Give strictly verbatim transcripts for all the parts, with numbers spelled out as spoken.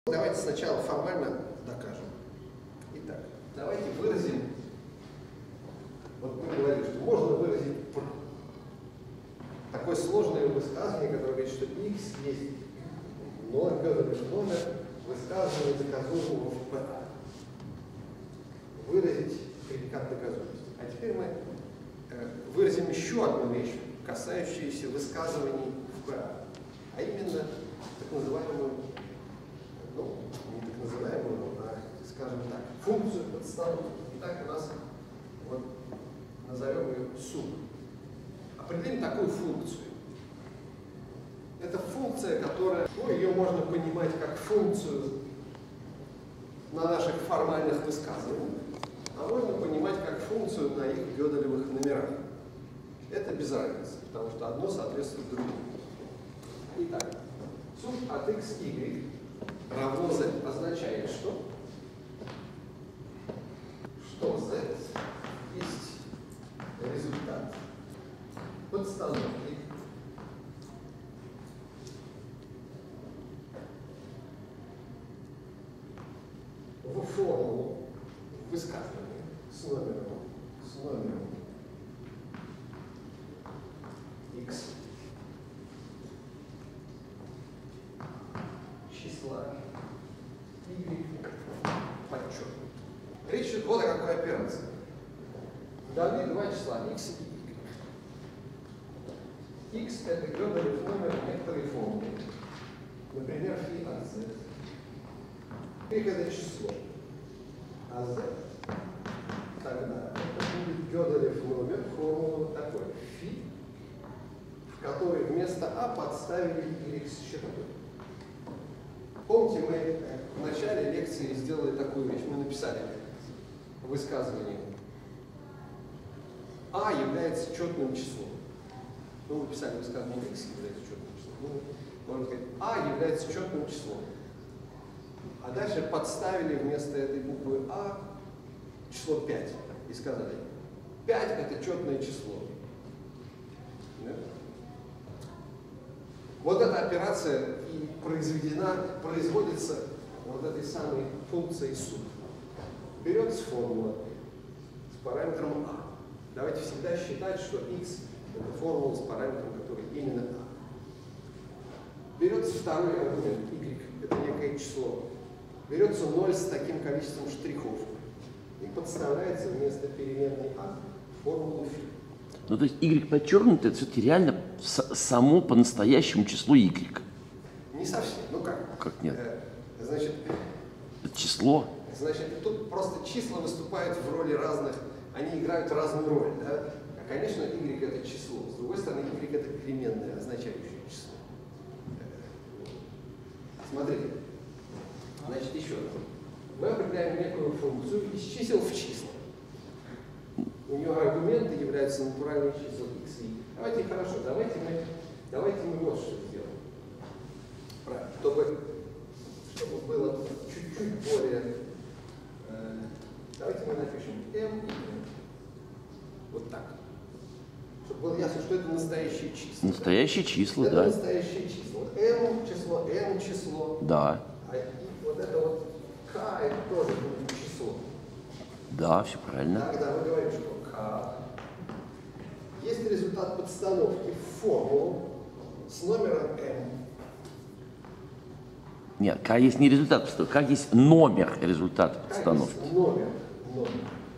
Давайте сначала формально докажем. Итак, давайте выразим, вот мы говорили, что можно выразить такое сложное высказывание, которое говорит, что x есть номер, номер высказывания доказуемого в P. Выразить предикат доказуемости. А теперь мы э, выразим еще одну вещь, касающуюся высказываний в P. А именно так называемую, ну, не так называемую, а, скажем так, функцию подстановки. Итак, у нас, вот, назовем ее суб. Определим такую функцию. Это функция, которая, ну, ее можно понимать как функцию на наших формальных высказываниях, а можно понимать как функцию на их Gödelевых номерах. Это без разницы, потому что одно соответствует другому. Итак, суб от x, y равно z означает, что? Что z есть результат подстановки в формулу высказывания с номером, с номером x числа y подчеркнут. Речь идет вот о какой операции. Даны два числа x и y. X это Gödelев номер некоторой формулы. Например, φ от z. Y это число. А z тогда это будет Gödelев номер формулы вот такой. Φ, в которой вместо а подставили y с чертой. Помните, мы в начале лекции сделали такую вещь. Мы написали высказывание. А является четным числом. Ну, мы писали высказывание x является четным числом. Ну, можно сказать, а является четным числом. А дальше подставили вместо этой буквы а число пять. И сказали, пять это четное число. Да? Вот эта операция и произведена, производится вот этой самой функцией суб. Берется формула с параметром а. Давайте всегда считать, что x это формула с параметром, который именно а. Берется второй аргумент, y, это некое число. Берется ноль с таким количеством штрихов и подставляется вместо переменной а формулу φ. Ну, то есть y подчеркнуто, это все-таки реально само по-настоящему число y. Не совсем. Ну как? Как нет? Э, значит, это число. Значит, тут просто числа выступают в роли разных, они играют разную роль. Да? А, конечно, y это число. С другой стороны, y это переменная, означающая число. Смотрите. Значит, еще раз. Мы определяем некую функцию из чисел в числа. У нее аргументы являются натуральные числа x и y. Давайте хорошо, давайте мы, давайте мы вот что сделаем. Правильно. Чтобы, чтобы было чуть-чуть более... Э, давайте мы напишем m и n. Вот так. Чтобы было ясно, что это настоящие числа. Настоящие числа, это да. Это настоящие числа. Вот m число, n число. Да. А вот это вот k, это тоже будет число. Да, все правильно. Тогда мы говорим, что k есть результат подстановки в формулу с номером m. Нет, k есть не результат подстановки, k есть номер результата подстановки. K есть номер, номер.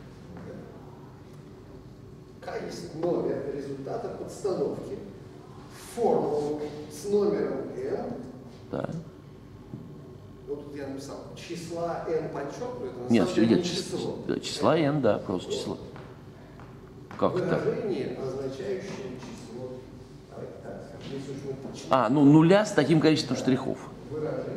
K есть номер результата подстановки в формулу с номером m. Да. Вот тут я написал числа n подчеркнуто, Нет, все деле нет, число. Числа n, да, просто число. Как это? Выражение, означающее число. Давайте так скажем. Если уж мы почему... А, ну нуля с таким количеством штрихов. Выражение.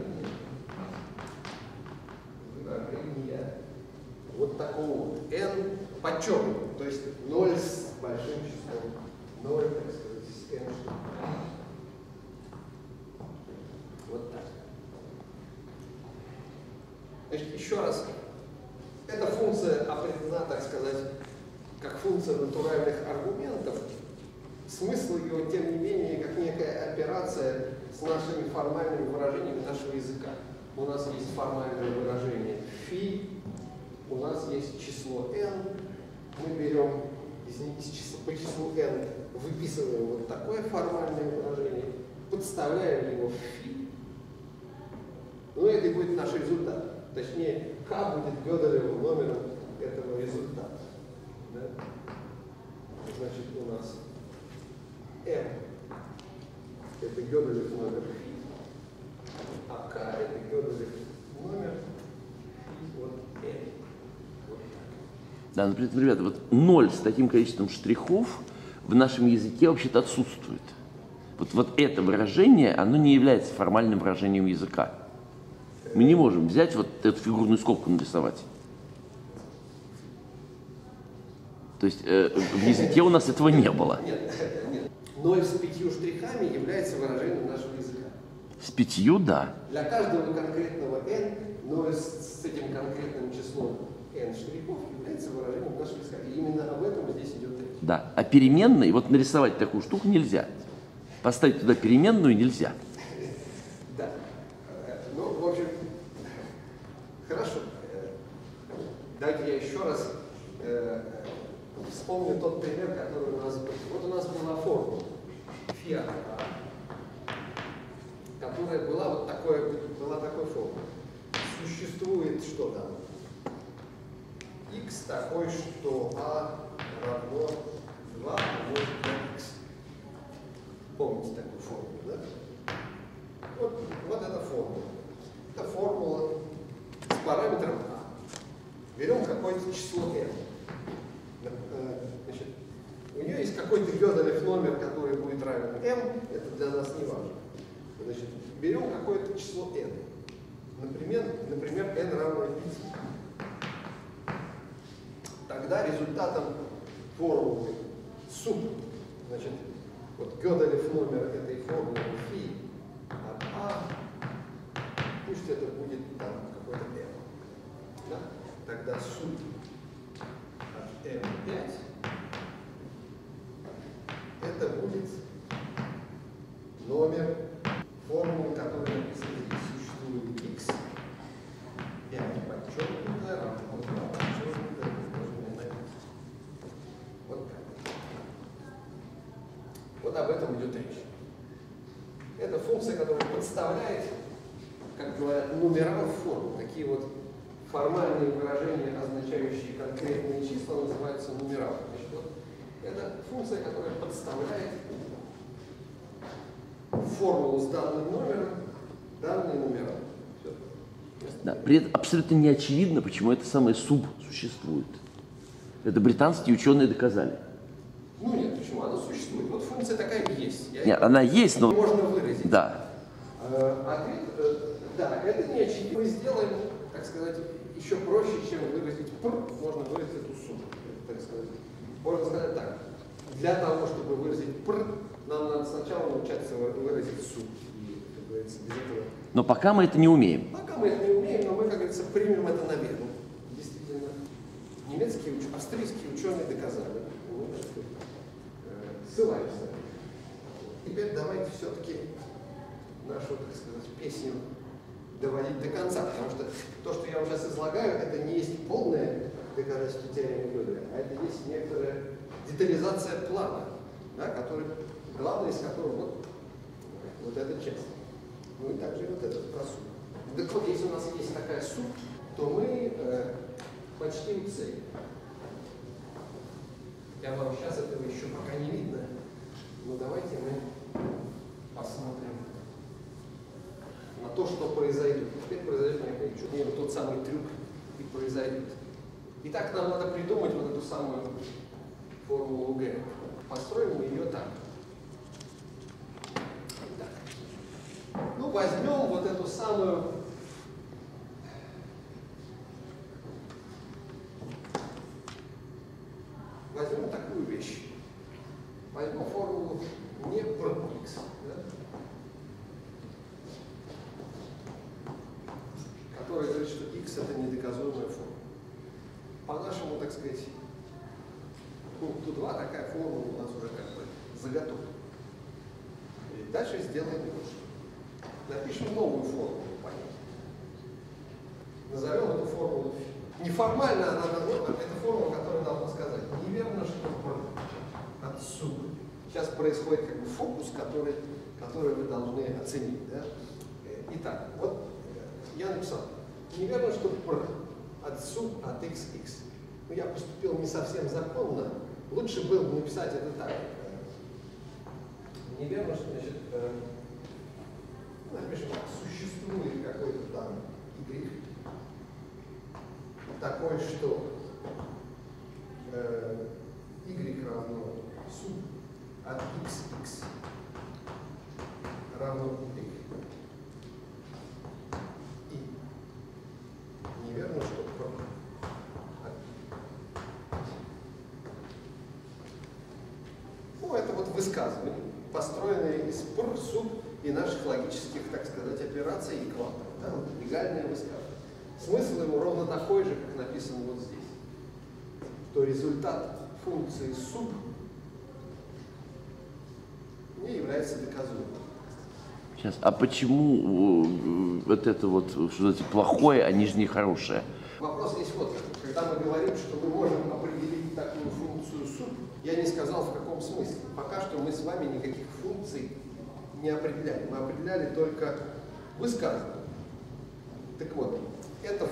Выражение вот такого n подчеркнуто. То есть ноль с большим числом. ноль, так сказать, с n штрихов. Вот так. Значит, еще раз. Эта функция определена, так сказать, как функция натуральных аргументов. Смысл ее, тем не менее, как некая операция с нашими формальными выражениями нашего языка. у нас есть формальное выражение φ, у нас есть число n, мы берем из, из числа, по числу n, выписываем вот такое формальное выражение, подставляем его в φ, ну это и будет наш результат. Точнее, k будет Gödelевым номером этого результата. Да? Значит, у нас m это Gödelев номер φ, а k это Gödelев номер вот n. Вот так. Да, например, ребята, вот ноль с таким количеством штрихов в нашем языке вообще-то отсутствует. Вот, вот это выражение, оно не является формальным выражением языка. Мы не можем взять вот эту фигурную скобку нарисовать. То есть э, в языке у нас этого не было. Нет, нет. Ноль с пятью штрихами является выражением нашего языка. С пятью, да. Для каждого конкретного n, ноль с, с этим конкретным числом n штрихов является выражением нашего языка. И именно об этом здесь идет речь. Да. А переменной, вот нарисовать такую штуку нельзя. Поставить туда переменную нельзя. Да. Ну, в общем, хорошо. Давайте я еще раз э, вспомню тот пример, который у нас был. Вот у нас была формула φ, которая была вот такой, была такой формулой. Существует что там? X такой, что а равно два умножить на x. Помните такую формулу, да? Вот, вот эта формула. Это формула с параметром а. Берем какое-то число n. Значит, у нее есть какой-то Gödelев номер, который будет равен m. Это для нас не важно. Значит, берем какое-то число n. Например, например n равно пяти. Тогда результатом формулы суп, значит, вот Gödelев номер этой формулы φ от а, пусть это будет там какой-то m. Да? Тогда суп от эм пять это будет номер формулы, которая написана здесь. Существует x, пять подчеркнутое равно два подчеркнутое умноженное на пять. Вот так. Вот об этом идет речь. Это функция, которая подставляет, как говорят, нумерал форму. Такие вот формальные выражения, означающие конкретные числа, называются нумералом. Значит, вот это функция, которая подставляет формулу с данным номером данные нумерал. Да, при этом абсолютно не очевидно, почему это самое суб существует. Это британские ученые доказали. Ну нет, почему? Она существует. Вот функция такая есть. Я Нет, она есть, но... Можно выразить. Да. Ответ, да, это не очевидно. Мы сделаем, так сказать, еще проще, чем выразить пр, можно выразить эту сумму. Так сказать. Можно сказать так. Для того, чтобы выразить пр, нам надо сначала научиться выразить сумму. И, как говорится, без этого... Но пока мы это не умеем. Пока мы это не умеем, но мы, как говорится, примем это на веру. Действительно, немецкие, австрийские ученые доказали. Мы, так сказать, ссылаемся. Теперь давайте все-таки нашу, так сказать, песню доводить до конца, потому что то, что я вам сейчас излагаю, это не есть полное доказательство теоремы Gödeля, а это есть некоторая детализация плана, да, который, главное из которого вот, вот эта часть. Ну и также вот этот просуд. Так вот, если у нас есть такая суть, то мы э, почти у цели. Я вам сейчас этого еще пока не видно, но давайте мы посмотрим на то, что произойдет. Теперь произойдет некое чудо, тот самый трюк и произойдет. Итак, нам надо придумать вот эту самую формулу Г. Построим мы ее так. так. Ну, возьмем вот эту самую возьмем такую вещь. Возьмем формулу не про x, да? Которая говорит, что x это недоказуемая форма. По нашему, так сказать, пункту два такая формула у нас уже как бы заготовлена. И дальше сделаем вот что. Напишем новую формулу, понятно. назовем эту формулу φ. Неформально она дана, это формула, которая должна сказать, неверно, что π от суб. Сейчас происходит как бы фокус, который, который вы должны оценить. Да? Итак, вот я написал, неверно, что π от суб от xx. Но я поступил не совсем законно. Лучше было бы написать это так. Неверно, что, значит, э, напишем, существует какой-то там y, такой, что э, y равно суб от xx равно y. И неверно, что ну, это вот высказывание, построенное из пр, суб и наших логических, так сказать, операций и квантов. Да? Вот легальное высказывание. Смысл его ровно такой же, как написано вот здесь. То результат функции суб не является доказуемым. Сейчас, а почему вот это вот что-то плохое, а нижнее хорошее? Вопрос здесь вот, когда мы говорим, что мы можем определить такую функцию суб, я не сказал в каком смысле. Пока что мы с вами никаких функций не определяли. Мы определяли только высказывание. Так вот, это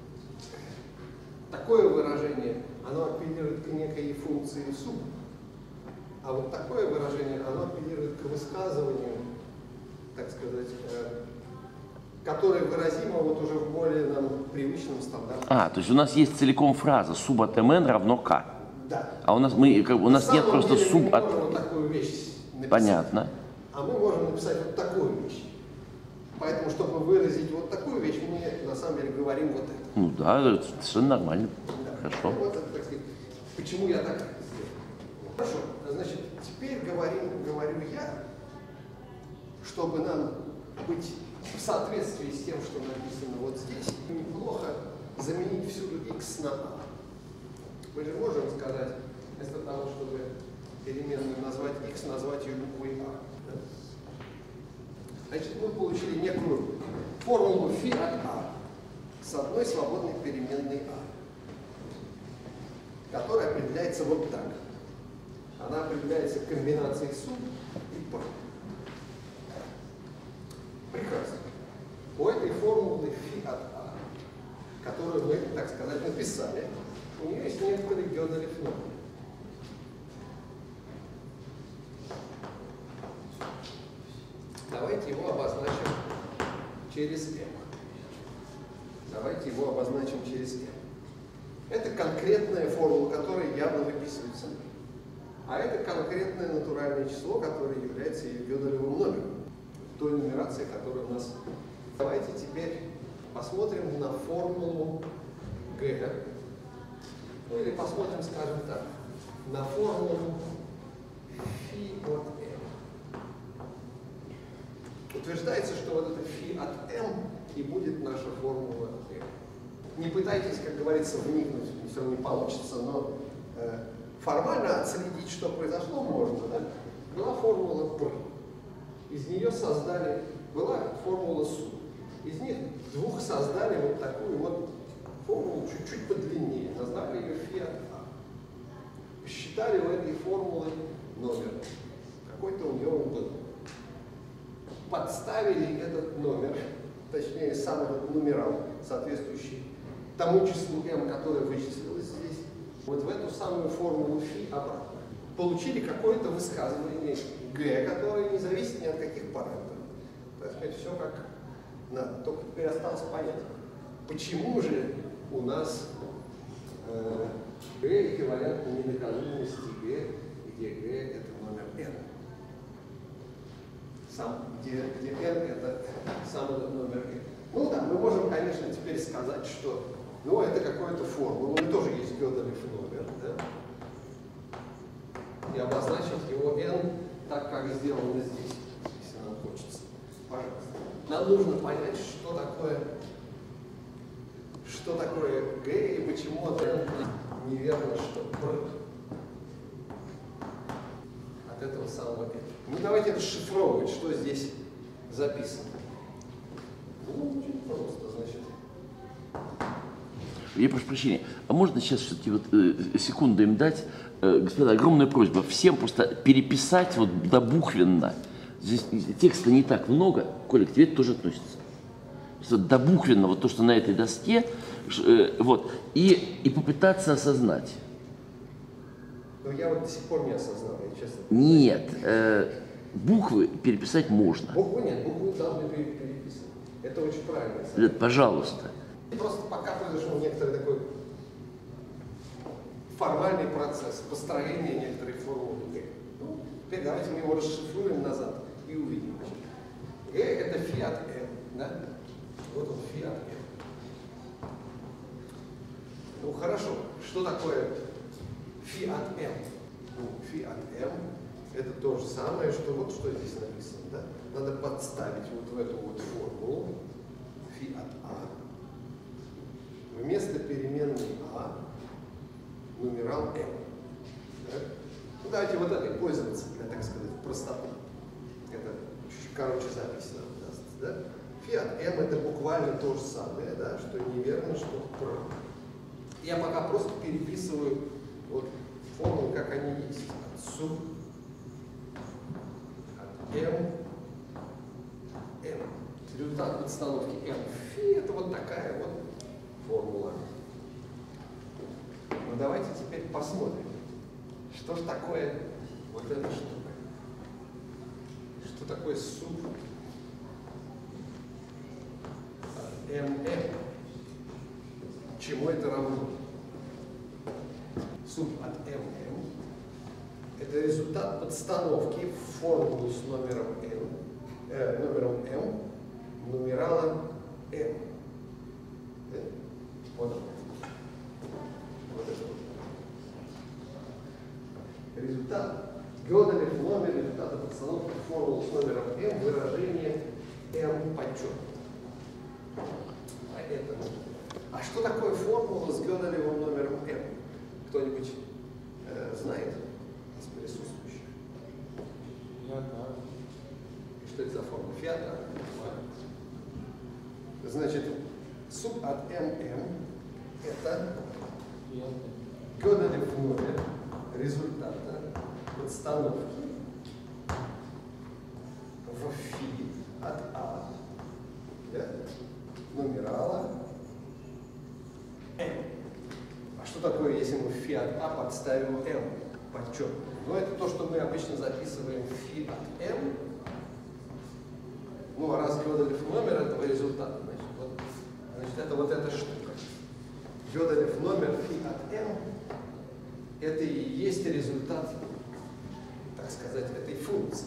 такое выражение, оно апеллирует к некой функции суб, а вот такое выражение, оно апеллирует к высказыванию, так сказать, э, которое выразимо вот уже в более нам привычном стандарте. А, то есть у нас есть целиком фраза суб от mn равно k. Да. А у нас, мы, как, у нас нет просто деле, суб мы от... можем вот такую вещь написать. Понятно. А мы можем написать вот такую вещь. Поэтому, чтобы выразить вот такую вещь, мы на самом деле говорим вот это. Ну да, это совершенно нормально. Да. Хорошо. Вот это, так сказать, почему я так сделал. Хорошо. Значит, теперь говорим, говорю я, чтобы нам быть в соответствии с тем, что написано вот здесь, неплохо заменить всюду x на a. Мы же можем сказать, вместо того, чтобы переменную назвать x, назвать ее буквой a. Да? Значит, мы получили некую формулу φ от a с одной свободной переменной a, которая определяется вот так. Она определяется комбинацией суб и π. Прекрасно. У этой формулы φ от a, которую мы, так сказать, написали, у нее есть некоторый Гёделев номер. Давайте его обозначим через m. Давайте его обозначим через m. Это конкретная формула, которая явно выписывается. А это конкретное натуральное число, которое является ее Гёделевым номером. Той нумерации, которая у нас. Давайте теперь посмотрим на формулу g. Ну или посмотрим, скажем так, на формулу φ от m. Утверждается, что вот это φ от m и будет наша формула m. Не пытайтесь, как говорится, вникнуть, все равно не получится, но э, формально отследить, что произошло, можно. Да? Была формула p. Из нее создали, была формула суб. Из них двух создали вот такую вот формулу чуть-чуть подлиннее. Назвали ее φ от a. Посчитали у этой формулы номер. Какой-то у нее он был. Подставили этот номер, точнее сам этот нумерал, соответствующий тому числу m, которое вычислилось здесь, вот в эту самую формулу φ обратно. Получили какое-то высказывание g, которое не зависит ни от каких параметров. Так сказать, все как надо. Только теперь осталось понять, почему же у нас э, g эквивалентно недоказуемости g, где g это номер n. Сам, где, где n это сам этот номер n. Ну да, мы можем, конечно, теперь сказать, что ну, это какая-то формула, но тоже есть Гёделев номер, да? И обозначить его n так, как сделано здесь, если нам хочется. Пожалуйста. Нам нужно понять, что такое, что такое g и почему это неверно, что пр от этого самого n. Ну, давайте расшифровывать, что здесь записано. Ну, очень просто, значит. Я прошу прощения, а можно сейчас все-таки вот э, секунду им дать? Э, господа, огромная просьба всем просто переписать вот добуквенно. Здесь текста не так много, Коля, к тебе это тоже относится. Просто добуквенно вот то, что на этой доске, э, вот, и, и попытаться осознать. Но я вот до сих пор не осознал, я честно. Нет, э, буквы переписать можно. Буквы нет, буквы должны переписывать. Это очень правильно. Ребят, пожалуйста. Просто пока произошел некоторый такой формальный процесс построения некоторой формулы Г. Ну, теперь давайте мы его расшифруем назад и увидим. Г это фи от m, да? Вот он фи от m. Ну хорошо, что такое фи от m? Ну, фи от m это то же самое, что вот что здесь написано, да? Надо подставить вот в эту вот формулу фи от а. Вместо переменной а нумерал m. Да? Ну, давайте вот этой пользоваться для, так сказать, простоты. Это чуть короче запись нам даст. Да? Фи от m это буквально то же самое, да? Что неверно, что правильно. Я пока просто переписываю вот формулы, как они есть. От суб, от m, m. Результат подстановки m фи это вот такая вот формула. Ну давайте теперь посмотрим, что же такое вот эта штука. Что такое суб эм эм? Чему это равно? Суб от эм эм это результат подстановки в формулу с номером m, э, номером m нумерала m. Да? Вот он. Вот это вот. Результат. Гёделев номер результата подстановки формулы с номером m выражение m подчеркнуто. А это А что такое формула с Гёделевым номером m? Кто-нибудь э, знает из присутствующих? Фиата. И что это за формула? Фиата. Значит, суб от эм эм это Гёделев номер результата подстановки в фи от а, да, нумерала m. А что такое, если мы в фи от а подставим m подчеркнуто? Ну, это то, что мы обычно записываем в фи от m. Ну, а раз Гёделев номер этого результата, значит, вот, значит, это вот эта штука. Гёделев номер фи от m это и есть результат, так сказать, этой функции.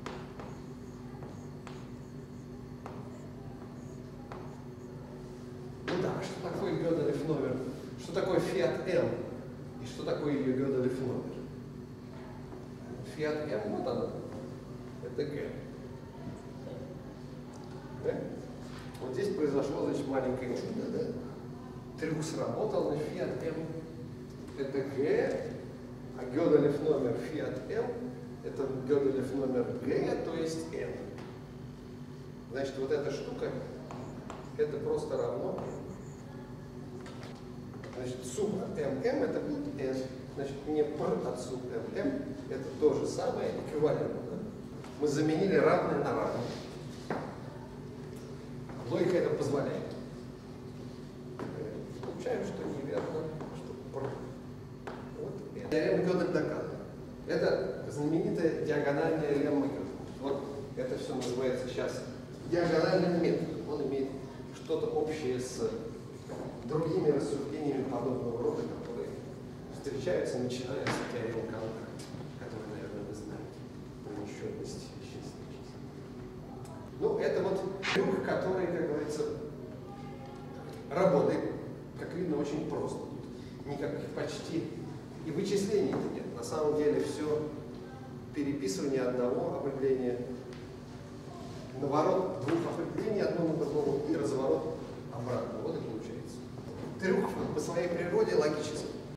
Ну да, что такое Гёделев номер? Что такое фи от m? И что такое ее Гёделев номер? Фи от m, вот она. Это G. Да? Вот здесь произошло, значит, маленькое чудо, да? Трюк сработал, значит, фи от m это G, а Гёделев номер фи от m это Гёделев номер G, то есть n. Значит, вот эта штука, это просто равно. Значит, суб от эм эм это будет n. Значит, не пр от суб эм эм это то же самое, эквивалентно. Да? Мы заменили равное на равное. Логика это позволяет. Получаем, что неверно, что пр. Вот это. Теорема Гёделя доказана. Это знаменитая диагональная лемма Гёделя. Вот это все называется сейчас диагональным методом. Он имеет что-то общее с другими рассуждениями подобного рода, которые встречаются, начиная с теоремы Канта, которую, наверное, вы знаете, про несчетность вещественной числа. Ну, это вот трюк, который, как говорится, работает, как видно, очень просто. Никаких почти и вычислений-то нет. На самом деле все переписывание одного определения, наворот двух определений одно на другого и разворот обратно. Вот и получается. Трюк по своей природе логический.